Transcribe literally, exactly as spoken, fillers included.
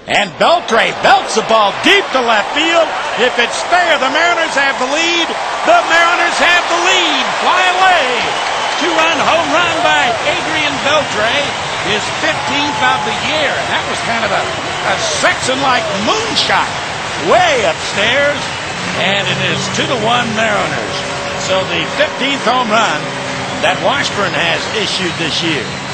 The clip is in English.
And Beltre belts the ball deep to left field. If it's fair, the Mariners have the lead. The Mariners have the lead. Fly away. Two-run home run by Adrian Beltre. His fifteenth of the year. And that was kind of a, a Sexton-like moonshot way upstairs. And it is two to one Mariners. So the fifteenth home run that Washburn has issued this year.